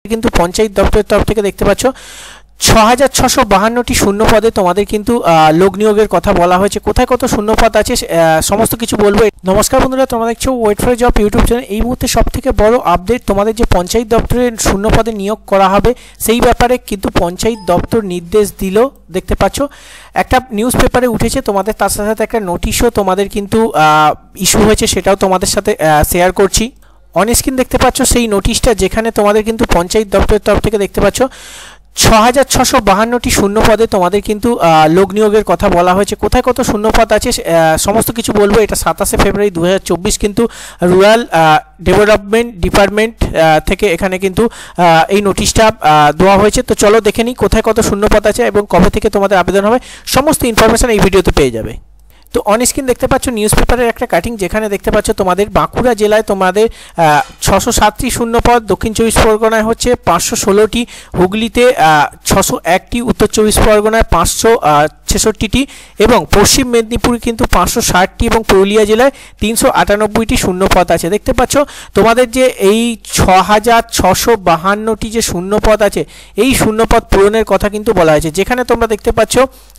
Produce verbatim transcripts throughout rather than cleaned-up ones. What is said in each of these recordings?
কিন্তু পঞ্চায়েত দপ্তরের তরফ থেকে দেখতে পাচ্ছ ছ হাজার ছশো বাহান্নটি শূন্য পদে তোমাদের কিন্তু লোক নিয়োগের কথা বলা হয়েছে। কোথায় কত শূন্য পদ আছে সমস্ত কিছু বলবো। নমস্কার বন্ধুরা, তোমরা দেখছো wait for job YouTube channel. এই মুহূর্তে সব থেকে বড় আপডেট, তোমাদের যে পঞ্চায়েত দপ্তরের শূন্য পদে নিয়োগ করা হবে সেই ব্যাপারে কিন্তু পঞ্চায়েত দপ্তর নির্দেশ দিল। দেখতে পাচ্ছ একটা নিউজ পেপারে উঠেছে তোমাদের, তার সাথে সাথে একটা নোটিশও তোমাদের কিন্তু ইস্যু হয়েছে, সেটাও তোমাদের সাথে শেয়ার করছি। অন স্ক্রিন দেখতে পাচ্ছ সেই নোটিশটা, যেখানে তোমাদের কিন্তু পঞ্চায়েত দপ্তরের তরফ থেকে দেখতে পাচ্ছ ছ হাজার ছশো বাহান্নটি শূন্য পদে তোমাদের কিন্তু লোক নিয়োগের কথা বলা হয়েছে। কোথায় কত শূন্য পদ আছে সমস্ত কিছু বলবো। এটা সাতাশে ফেব্রুয়ারি দু হাজার চব্বিশ কিন্তু রুরাল ডেভেলপমেন্ট ডিপার্টমেন্ট থেকে এখানে কিন্তু এই নোটিশটা দেওয়া হয়েছে। তো চলো দেখে নিই কোথায় কত শূন্য পদ আছে এবং কবে থেকে তোমাদের আবেদন হবে, সমস্ত ইনফরমেশন এই ভিডিওতে পেয়ে যাবে। তো অন স্ক্রিন দেখতে পাচ্ছ নিউজ পেপারের একটা কাটিং, যেখানে দেখতে পাচ্ছ তোমাদের বাঁকুড়া জেলায় তোমাদের ছশো সাতটি শূন্য পদ, দক্ষিণ চব্বিশ পরগনায় হচ্ছে পাঁচশো ষোলোটি, হুগলিতে ছশো একটি, উত্তর চব্বিশ পরগনায় পাঁচশো ছেষট্টিটি এবং পশ্চিম মেদিনীপুর কিন্তু পাঁচশো ষাটটি এবং পুরুলিয়া জেলায় তিনশো আটানব্বইটি শূন্য পদ আছে। দেখতে পাচ্ছ তোমাদের যে এই ছ হাজার ছশো বাহান্নটি যে শূন্য পদ আছে, এই শূন্য পদ পূরণের কথা কিন্তু বলা হয়েছে। যেখানে তোমরা দেখতে পাচ্ছ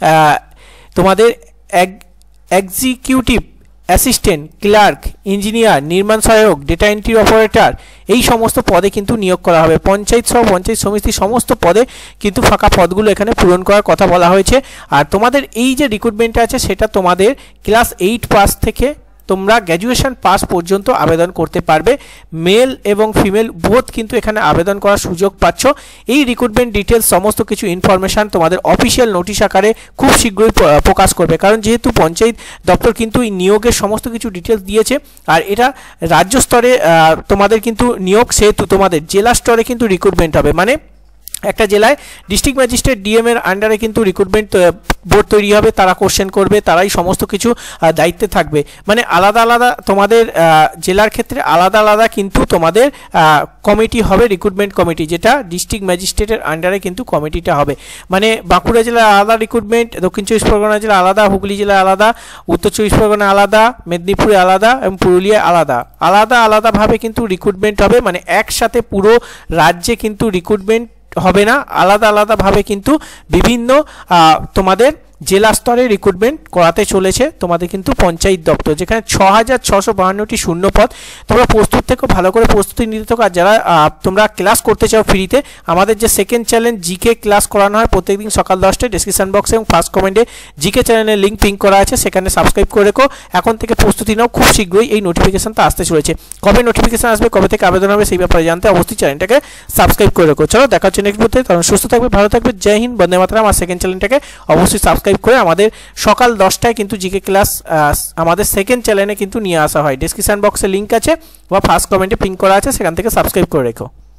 তোমাদের এক এক্সিকিউটিভ অ্যাসিস্ট্যান্ট, ক্লার্ক, ইঞ্জিনিয়ার, নির্মাণ সহায়ক, ডেটা এন্ট্রি অপারেটর, এই সমস্ত পদে কিন্তু নিয়োগ করা হবে। পঞ্চায়েত সহ পঞ্চায়েত সমিতি সমস্ত পদে কিন্তু ফাঁকা পদগুলো এখানে পূরণ করার কথা বলা হয়েছে। আর তোমাদের এই যে রিক্রুটমেন্টটা আছে সেটা তোমাদের ক্লাস এইট পাস থেকে তোমরা গ্র্যাজুয়েশন পাস পর্যন্ত আবেদন করতে পারবে। মেল এবং ফিমেল বোথ কিন্তু এখানে আবেদন করার সুযোগ পাচ্ছ। এই রিক্রুটমেন্ট ডিটেলস সমস্ত কিছু ইনফরমেশান তোমাদের অফিসিয়াল নোটিশ আকারে খুব শীঘ্রই প্রকাশ করবে, কারণ যেহেতু পঞ্চায়েত দপ্তর কিন্তু এই নিয়োগের সমস্ত কিছু ডিটেলস দিয়েছে আর এটা রাজ্য স্তরে তোমাদের কিন্তু নিয়োগ, সেহেতু তোমাদের জেলা স্তরে কিন্তু রিক্রুটমেন্ট হবে। মানে একটা জেলায় ডিস্ট্রিক্ট ম্যাজিস্ট্রেট ডিএম এর আন্ডারে কিন্তু রিক্রুটমেন্ট বোর্ড তৈরি হবে, তারা কোশ্চেন করবে, তারাই সমস্ত কিছু দায়িত্বে থাকবে। মানে আলাদা আলাদা তোমাদের জেলার ক্ষেত্রে আলাদা আলাদা কিন্তু তোমাদের কমিটি হবে, রিক্রুটমেন্ট কমিটি, যেটা ডিস্ট্রিক্ট ম্যাজিস্ট্রেটের আন্ডারে কিন্তু কমিটিটা হবে। মানে বাঁকুড়া জেলায় আলাদা রিক্রুটমেন্ট, দক্ষিণ চব্বিশ পরগনা জেলা আলাদা, হুগলি জেলায় আলাদা, উত্তর চব্বিশ পরগনা আলাদা, মেদিনীপুরে আলাদা এবং পুরুলিয়ায় আলাদা আলাদা আলাদাভাবে কিন্তু রিক্রুটমেন্ট হবে। মানে একসাথে পুরো রাজ্যে কিন্তু রিক্রুটমেন্ট হবে না, আলাদা আলাদাভাবে কিন্তু বিভিন্ন তোমাদের জেলা স্তরে রিক্রুটমেন্ট করাতে চলেছে তোমাদের কিন্তু পঞ্চায়েত দপ্তর, যেখানে ছ হাজার ছশো বাহান্নটি শূন্য পদ। তোমরা প্রস্তুত থেকো, ভালো করে প্রস্তুতি নিতে থাকো। আর যারা তোমরা ক্লাস করতে চাও ফ্রিতে, আমাদের যে সেকেন্ড চ্যানেল জিকে ক্লাস করানো হয় প্রত্যেকদিন সকাল দশটায়, ডিসক্রিপশন বক্সে এবং ফার্স্ট কমেন্টে জিকে চ্যানেলের লিঙ্ক পিং করা আছে, সেখানে সাবস্ক্রাইব করে রেখো। এখন থেকে প্রস্তুতি নাও, খুব শীঘ্রই এই নোটিফিকেশনটা আসতে চলেছে। কবে নোটিফিকেশন আসবে, কবে থেকে আবেদন হবে সেই ব্যাপারে জানতে অবশ্যই চ্যানেলটাকে সাবস্ক্রাইব করে রেখো। চলো দেখা হচ্ছে নেক্সট ভিডিওতে, কারণ সুস্থ থাকবে, ভালো থাকবে, জয় হিন্দ, বন্দে মাতরম। আর সেকেন্ড চ্যানেলটাকে অবশ্যই সাবস্ক্রাইব করে আমাদের সকাল দশটায় কিন্তু জিকে ক্লাস আমাদের সেকেন্ড চ্যানেলে কিন্তু নিয়ে আসা হয়। ডেসক্রিপশন বক্সে লিঙ্ক আছে বা ফার্স্ট কমেন্টে পিন করা আছে, সেখান থেকে সাবস্ক্রাইব করে রেখো।